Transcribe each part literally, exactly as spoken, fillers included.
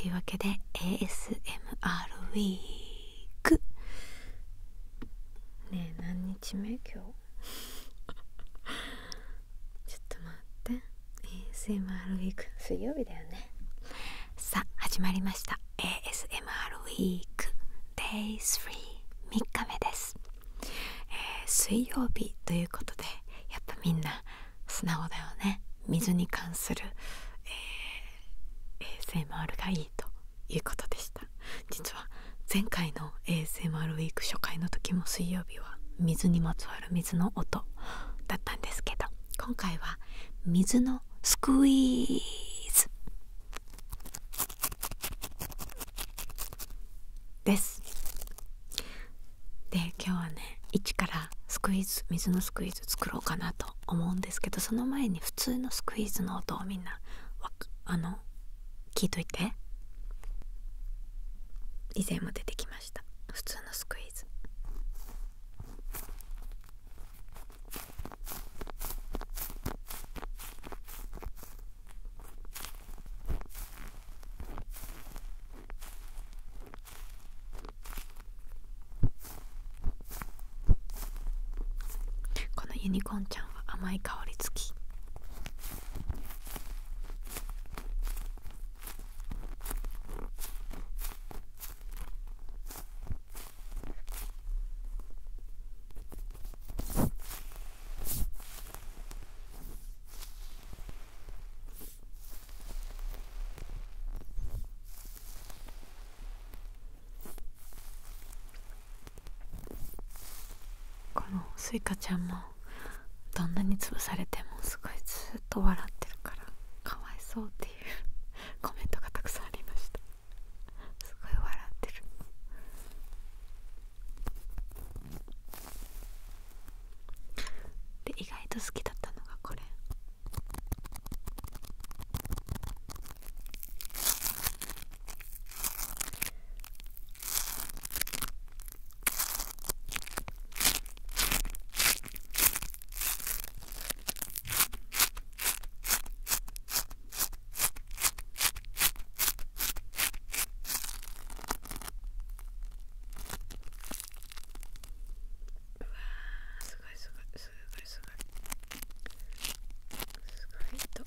いうわけで エーエスエムアール ウィークねえ、何日目今日ちょっと待って、 エーエスエムアール ウィーク水曜日だよね。さあ始まりました エーエスエムアール ウィーク デイスリー みっかめです、えー、水曜日ということでやっぱみんな素直だよね。水に関する、えー、エーエスエムアール がいいということでした。実は前回の エーエスエムアール ウィーク初回の時も水曜日は水にまつわる水の音だったんですけど、今回は水のスクイーズです。で、今日はね一からスクイーズ水のスクイーズ作ろうかなと思うんですけど、その前に普通のスクイーズの音をみんなあの聞いといて。以前も出てきました普通のスクイーズ。このユニコーンちゃんは甘い香り付き。このスイカちゃんもどんなに潰されてもすごいずっと笑ってるからかわいそうっていうコメントがたくさんありました。すごい笑ってる。で、意外と好きだったのがこれ。すごいすごいすごいすごいすごいと。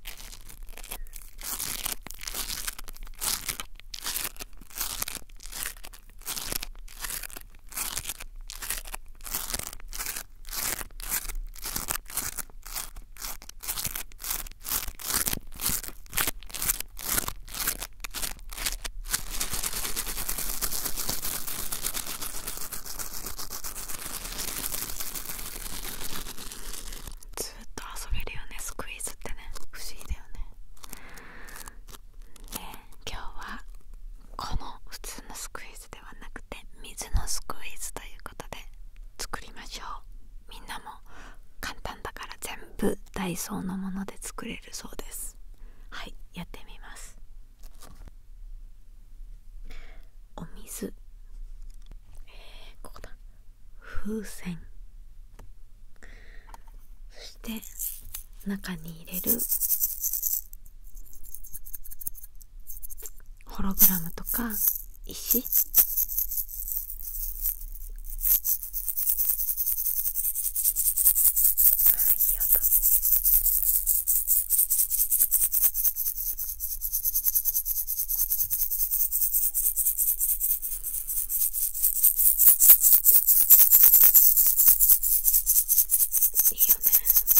ずっと遊べるよねスクイーズってね。不思議だよね。で、今日はこの普通のスクイーズではなくて水のスクイーズということで作りましょう。みんなも簡単だから全部ダイソーのもので作れるそうです。はい、やってみます。お水、えー、ここだ。風船、そして中に入れるホログラムとか石、あ、いい音。いいよね。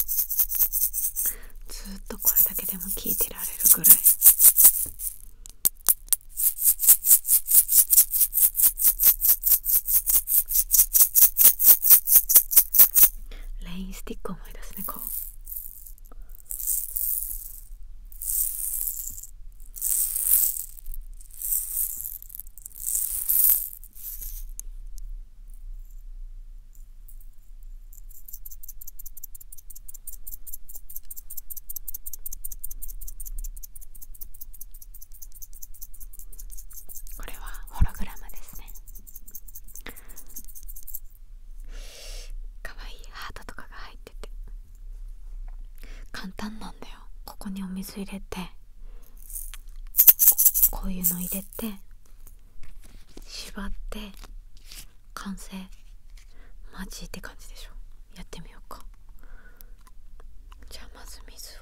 ずっとこれだけでも聞いてられるぐらい。レインスティック思い出すね。こうこれはホログラムですね。かわいいハートとかが入ってて簡単なんだよ。ここにお水入れてここういうの入れて縛って完成。マジって感じでしょ。やってみようか。じゃあまず水を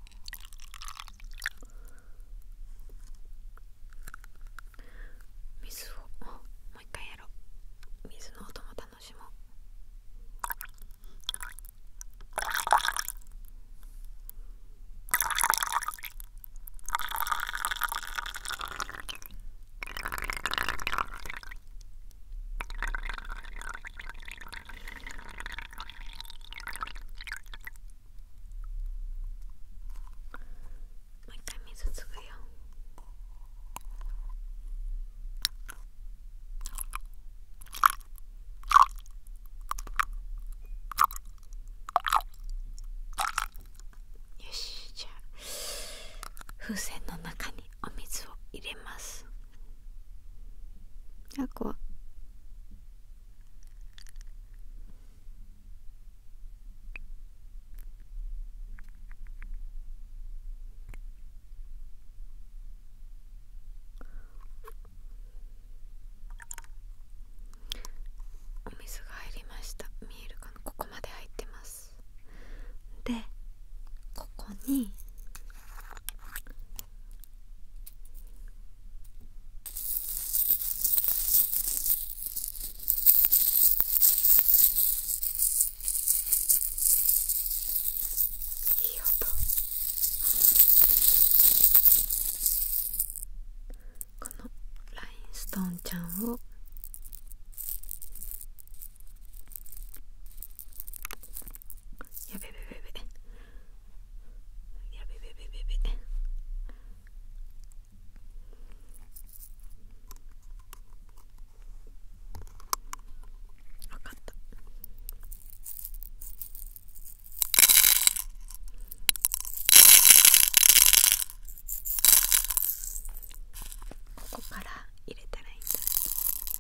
水をもう一回やろう。水の音も楽しもう。もう一回水つぐよ。よし、じゃあ風船の中にお水を入れます。あ、こうお水が入りました。見えるかな。ここまで入ってます。で、ここにいい音。このラインストーンちゃんをやべべべべやべべべべべわかった。ここから入れたらいいんだ。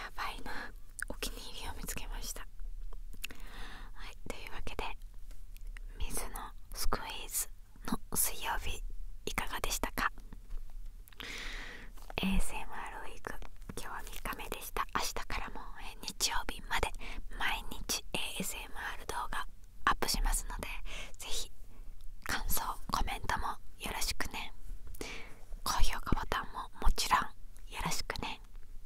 やばいな、お気に入りを見つけました。はい、というわけで水のスクイーズの水曜日いかがでしたか？ エーエスエムアール ウィーク、今日はみっかめでした。明日からも、えー、日曜日まで毎日 エーエスエムアール 動画アップしますので、ぜひ感想コメントもよろしくね。高評価ボタンももちろんよろしくね。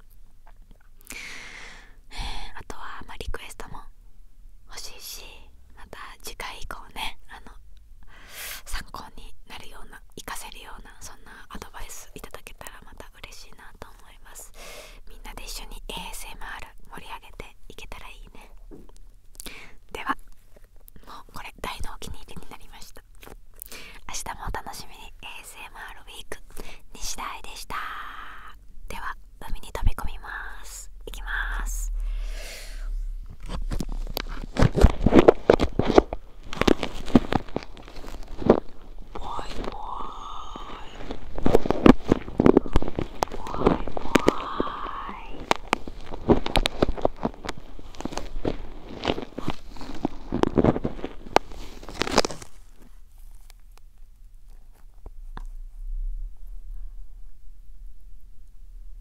あとは、まあ、リクエストも欲しいし、また次回以降ね、あの参考になるような、活かせるような、そんなアドバイスいただけたらまた嬉しいなと思います。みんなで一緒に エーエスエムアール 盛り上げていけたらいいね。では、もうこれ大のお気に入りになりました。明日もお楽しみに。 エーエスエムアール ウィーク、西田愛でした。では海に飛び込みます。いきます。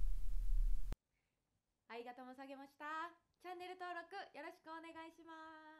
ありがとうございました。チャンネル登録よろしくお願いします。